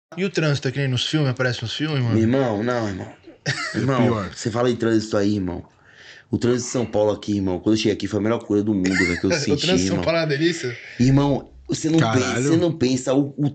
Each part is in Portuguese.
E o trânsito, é que nem nos filmes, aparece nos filmes, Meu mano? irmão, não, irmão. Irmão, pior. você fala em trânsito aí, irmão. O trânsito de São Paulo aqui, irmão, quando eu cheguei aqui foi a melhor coisa do mundo, velho, que eu O senti, trânsito de São irmão. Paulo é uma delícia? Irmão, você não pensa, Caralho. você não pensa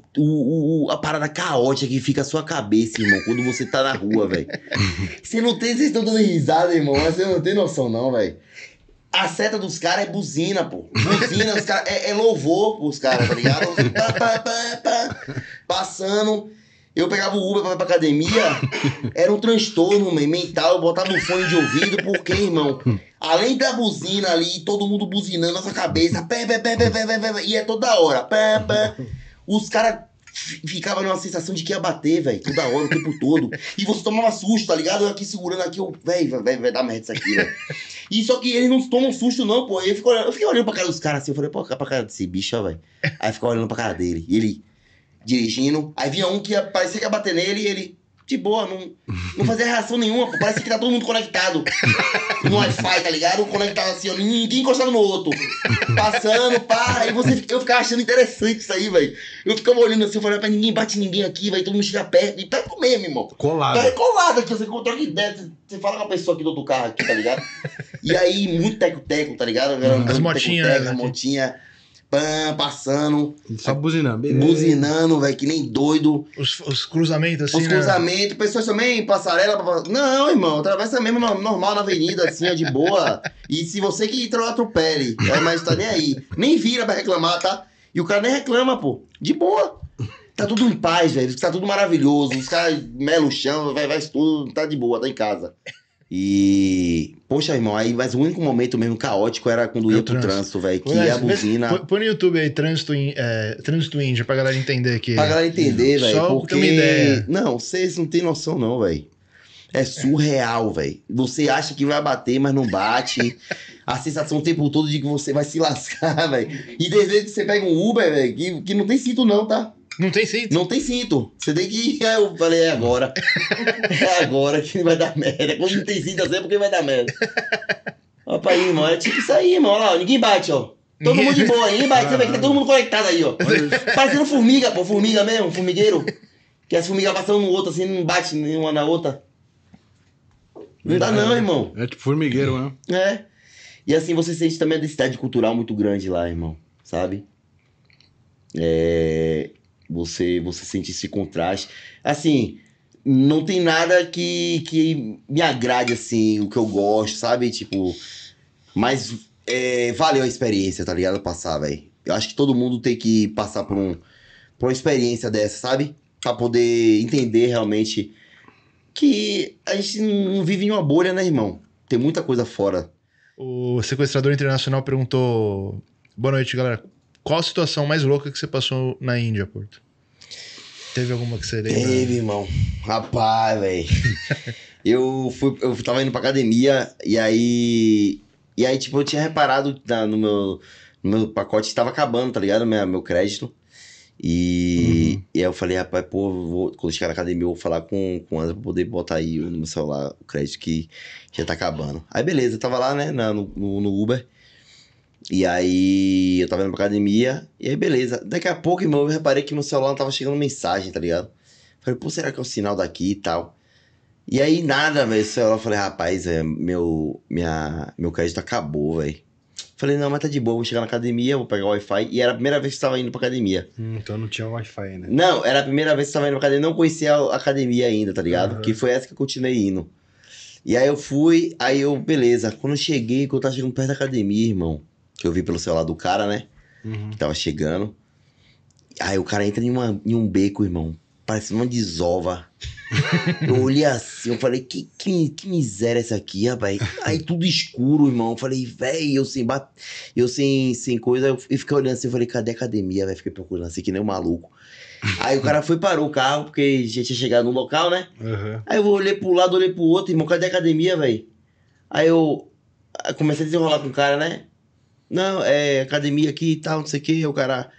a parada caótica que fica a sua cabeça, irmão, quando você tá na rua, velho. Você não tem, vocês estão dando risada, irmão, mas você não tem noção, não, velho. A seta dos caras é buzina, pô. Buzina, os caras, é louvor pros caras, tá ligado? Pá, pá, pá, pá. Passando. Eu pegava o Uber pra academia, era um transtorno mental, eu botava um fone de ouvido, porque, irmão, além da buzina ali, todo mundo buzinando na sua cabeça, pé, pé, pé, pé, pé, pé, pé, e é toda hora, pé, pé. Os caras ficavam numa sensação de que ia bater, velho, toda hora, o tempo todo. E você tomava susto, tá ligado? Eu aqui segurando aqui, velho, vai dar merda isso aqui, velho. E só que eles não tomam susto, não, pô. Eu fiquei olhando pra cara dos caras assim, eu falei, pô, pra cara desse bicho, ó, velho. Aí eu ficava olhando pra cara dele, e ele dirigindo, aí vinha um que parecia que ia bater nele e ele, de boa, não fazia reação nenhuma, pô. Parecia que tá todo mundo conectado no Wi-Fi, tá ligado? Conectado assim, ó, ninguém encostava no outro. Passando, pá, aí eu ficava achando interessante isso aí, velho. Eu ficava olhando assim, eu falava, ninguém bate ninguém aqui, vai todo mundo chegar perto, e perto mesmo, irmão. Colado. Tá colado aqui, você troca ideia, você fala com a pessoa aqui do outro carro aqui, tá ligado? E aí, muito teco-teco, tá ligado? As motinhas, né? As motinhas, pã, passando, Só buzinando. buzinando, velho, que nem doido. Os cruzamentos, assim, Os né? cruzamentos, pessoas também, passarela. Não, irmão, atravessa mesmo normal na avenida, assim, ó, de boa. E se você que atropele, mas tá nem aí. Nem vira pra reclamar, tá? E o cara nem reclama, pô. De boa. Tá tudo em paz, velho. Tá tudo maravilhoso. Os caras melam o chão, vai tudo, tá de boa, tá em casa. E. Poxa, irmão, aí, mas o único momento mesmo caótico era quando ia pro trânsito, velho. Que a buzina. Põe no YouTube aí, trânsito índio, pra galera entender aqui. Pra galera entender, velho. Só Porque. ter uma ideia. Não, vocês não tem noção, não, velho. É surreal, velho. Você acha que vai bater, mas não bate. A sensação o tempo todo de que você vai se lascar, velho. E às vezes você pega um Uber, velho, que não tem cinto, não, tá? Não tem cinto? Não tem cinto. Você tem que ir. Aí eu falei, é agora. É agora que vai dar merda. Quando não tem cinto, assim é porque vai dar merda. Ó, pra aí, irmão. É tipo isso aí, irmão. Olha lá, ninguém bate, ó. Todo mundo de boa, ninguém bate. Você vê que tá todo mundo conectado aí, ó. Parecendo formiga, pô. Formiga mesmo, formigueiro. Que as formigas passam um no outro, assim, não bate uma na outra. Não dá não, irmão. É tipo formigueiro, né? É. E assim, você sente também a densidade cultural muito grande lá, irmão. Sabe? Você sente esse contraste. Assim, não tem nada que me agrade, assim, o que eu gosto, sabe? Tipo, mas valeu a experiência, tá ligado? Passar, velho. Eu acho que todo mundo tem que passar por uma experiência dessa, sabe? Pra poder entender realmente que a gente não vive em uma bolha, né, irmão? Tem muita coisa fora. O sequestrador internacional perguntou: boa noite, galera. Qual a situação mais louca que você passou na Índia, Porto? Teve alguma que você lembra? Teve, irmão. Rapaz, velho. Eu tava indo pra academia e aí, tipo, eu tinha reparado no meu pacote que tava acabando, tá ligado? Meu crédito. E aí eu falei, rapaz, pô, quando chegar na academia eu vou falar com o André pra poder botar aí no meu celular o crédito que já tá acabando. Aí beleza, eu tava lá, né, no Uber. E aí eu tava indo pra academia, e aí beleza. Daqui a pouco, irmão, eu reparei que no celular não tava chegando mensagem, tá ligado? Falei, pô, será que é o sinal daqui e tal? E aí nada, velho, o celular, eu falei, rapaz, meu crédito acabou, velho. Falei, não, mas tá de boa, vou chegar na academia, vou pegar o Wi-Fi. E era a primeira vez que eu tava indo pra academia. Então não tinha Wi-Fi, né? Não, era a primeira vez que eu tava indo pra academia, não conhecia a academia ainda, tá ligado? Que foi essa que eu continuei indo. E aí eu fui, beleza. Quando eu cheguei, quando eu tava chegando perto da academia, irmão, que eu vi pelo celular do cara, né? Que tava chegando. Aí o cara entra em um beco, irmão. Parece uma desova. Eu olhei assim, eu falei, que miséria essa aqui, rapaz. Aí tudo escuro, irmão. Eu falei, velho, eu sem coisa. Eu fiquei olhando assim, eu falei, cadê a academia, velho? Fiquei procurando assim, que nem um maluco. Aí o cara parou o carro, porque já tinha chegado no local, né? Aí eu olhei pro lado, olhei pro outro, irmão, cadê a academia, velho? Aí eu comecei a desenrolar com o cara, né? Não, academia aqui e tal, não sei o que. O cara,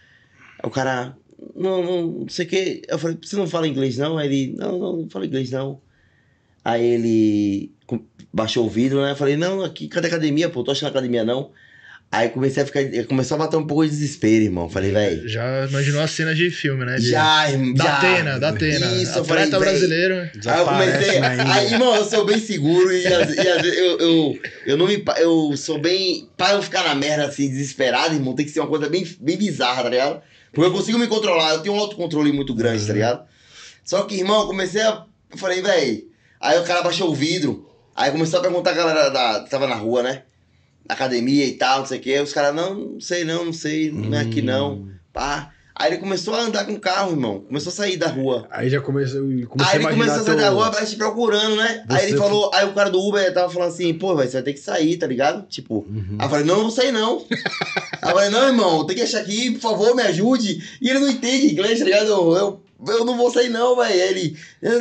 não sei o que. Eu falei, você não fala inglês não? Aí ele, não fala inglês não. Aí ele baixou o vidro, né? Eu falei, não, aqui, cadê a academia, pô? Tô achando a academia não. Aí começou a bater um pouco de desespero, irmão. Falei, velho. Já imaginou a cena de filme, né? Já, irmão. Da Atena. Isso, eu falei, Atleta brasileiro. Aí eu comecei. Aí, irmão, eu sou bem seguro e às vezes eu não me. Eu sou bem. Pra eu ficar na merda assim, desesperado, irmão, tem que ser uma coisa bem bizarra, tá ligado? Porque eu consigo me controlar, eu tenho um autocontrole muito grande, tá ligado? Só que, irmão, eu falei, velho. Aí o cara baixou o vidro. Aí começou a perguntar a galera que tava na rua, né? Academia e tal, não sei o que. Os caras, não sei, não é aqui não. Pá. Aí ele começou a andar com o carro, irmão. Começou a sair da rua. Aí já começou Aí ele começou a sair da rua, vai te procurando, né? Aí ele falou, aí o cara do Uber tava falando assim, pô, velho, você vai ter que sair, tá ligado? Tipo, aí eu falei, não vou sair não. Aí eu falei, não, irmão, tem que achar aqui, por favor, me ajude. E ele não entende inglês, tá ligado? Eu não vou sair não, velho.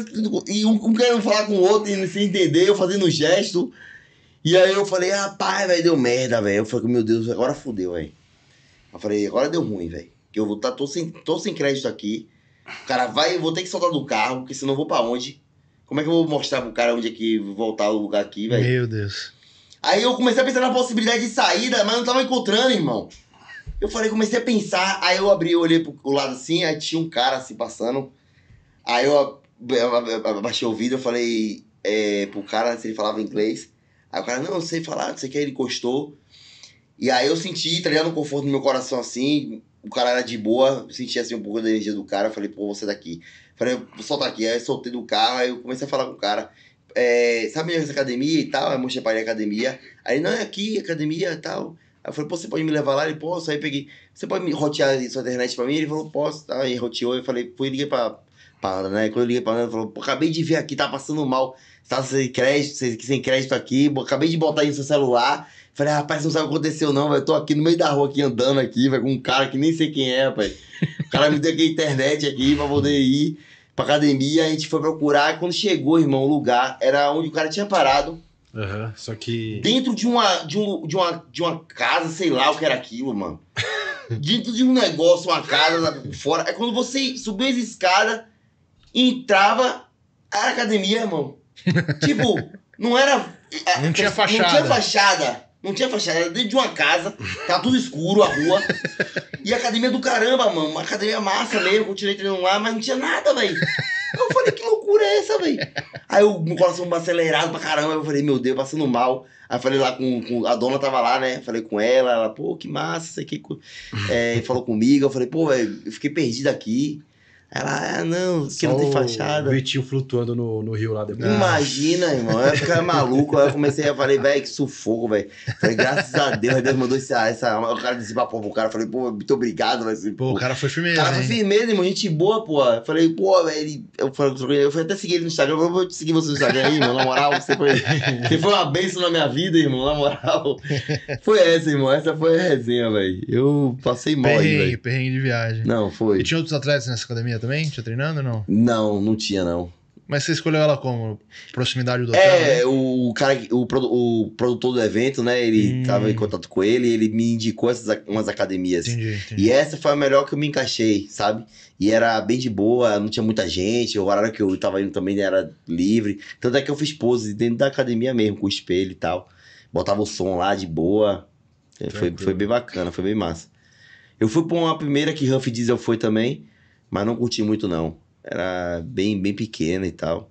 E um querendo falar com o outro e sem entender, eu fazendo gesto. E aí eu falei, rapaz, velho, deu merda, velho. Eu falei, meu Deus, agora fudeu, velho. Eu falei, agora deu ruim, velho. Que eu vou estar tô sem crédito aqui. O cara vai, eu vou ter que soltar do carro, porque senão eu vou pra onde? Como é que eu vou mostrar pro cara onde é que voltar o lugar aqui, velho? Meu Deus. Aí eu comecei a pensar na possibilidade de saída, mas não tava encontrando, irmão. Eu falei, comecei a pensar, aí eu olhei pro lado assim, aí tinha um cara assim passando. Aí eu abaixei o vidro, eu falei pro cara se ele falava inglês. Aí o cara, não sei falar, não sei o que, ele encostou. E aí eu senti, tá ligado, um conforto no meu coração assim, o cara era de boa, eu senti assim um pouco da energia do cara, eu falei, pô, você daqui. Falei, vou soltar aqui, aí eu soltei do carro, aí eu comecei a falar com o cara, sabe essa academia e tal? Aí eu mostrei pra ele a academia. Aí ele, não, é aqui, academia e tal. Aí eu falei, pô, você pode me levar lá? Ele, posso. Aí eu peguei, você pode me rotear sua internet pra mim? Ele falou, posso. Aí roteou, eu falei, liguei pra Ana, né? Quando eu liguei pra Ana, ele falou, pô, acabei de ver aqui, tá passando mal. Você tá sem crédito aqui, acabei de botar aí no seu celular. Falei, rapaz, não sabe o que aconteceu não, velho. Tô aqui no meio da rua, aqui andando aqui, velho, com um cara que nem sei quem é, rapaz. O cara me deu aqui a internet aqui pra poder ir pra academia. A gente foi procurar. Quando chegou, irmão, o lugar era onde o cara tinha parado. Só que... Dentro de uma casa, sei lá o que era aquilo, mano. Dentro de um negócio, uma casa lá por fora. É quando você subiu as escadas e entrava a academia, irmão. Tipo, não era... Não tinha fachada. Não tinha fachada, era dentro de uma casa, tava tudo escuro, a rua. E a academia do caramba, mano. Uma academia massa mesmo, continuei treinando lá, mas não tinha nada, velho. Eu falei, que loucura é essa, velho? Aí meu coração acelerado pra caramba, eu falei, meu Deus, passando mal. Aí eu falei lá com a dona tava lá, né? Falei com ela, pô, que massa, isso aqui. Falou comigo, eu falei, pô, velho, eu fiquei perdido aqui. Ela, não, que não tem fachada. O Vitinho flutuando no rio lá depois. Imagina, irmão, eu ia ficar maluco. Aí eu falei, velho, que sufoco, velho. Falei, graças a Deus, Deus mandou o cara disse pra pro cara. Falei, pô, muito obrigado, velho. Pô, o cara foi firmeza. O cara foi firmeza, irmão, gente boa, pô. Eu falei, pô, velho, eu fui até seguir ele no Instagram. Eu vou seguir você no Instagram aí, irmão, na moral. Você foi uma bênção na minha vida, irmão, na moral. Foi essa, irmão, essa foi a resenha, velho. Eu passei mal aí, velho. Perrengue de viagem. Não, foi. E tinha outros atletas nessa academia também? Tinha treinando ou não? Não tinha, não. Mas você escolheu ela como? Proximidade do hotel? Né? O cara, o produtor do evento, né? Ele tava em contato com ele me indicou umas academias. Entendi. E essa foi a melhor que eu me encaixei, sabe? E era bem de boa, não tinha muita gente, o horário que eu tava indo também era livre. Tanto é que eu fiz pose dentro da academia mesmo, com o espelho e tal. Botava o som lá de boa. Foi bem bacana, foi bem massa. Eu fui pra uma primeira que Huff Diesel foi também, mas não curti muito não. Era bem pequena e tal.